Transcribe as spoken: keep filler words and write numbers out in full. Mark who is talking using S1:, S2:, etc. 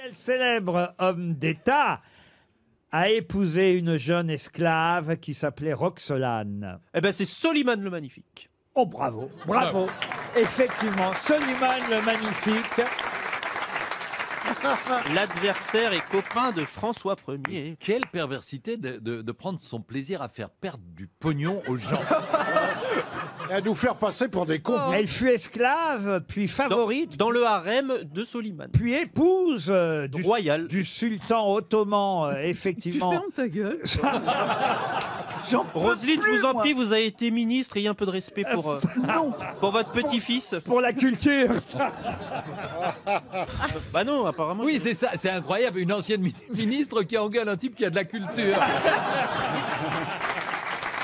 S1: Quel célèbre homme d'État a épousé une jeune esclave qui s'appelait Roxolane?
S2: Eh ben, c'est Soliman le Magnifique.
S1: Oh, bravo, bravo. Effectivement, Soliman le Magnifique.
S2: L'adversaire et copain de François Ier.
S3: Quelle perversité de, de- de prendre son plaisir à faire perdre du pognon aux gens.
S4: Et à nous faire passer pour des cons.
S1: Elle fut esclave, puis favorite,
S2: Dans le harem de Soliman.
S1: puis épouse euh, du,
S2: Royal.
S1: du sultan ottoman, euh, effectivement.
S5: Tu fermes ta gueule.
S2: Roselyne, je vous en
S5: moi.
S2: prie, vous avez été ministre, ayez un peu de respect pour, euh,
S5: Non.
S2: pour votre petit-fils.
S1: Pour la culture.
S2: Bah non, apparemment.
S3: Oui, c'est ça, c'est incroyable, une ancienne mi- ministre qui engueule un type qui a de la culture.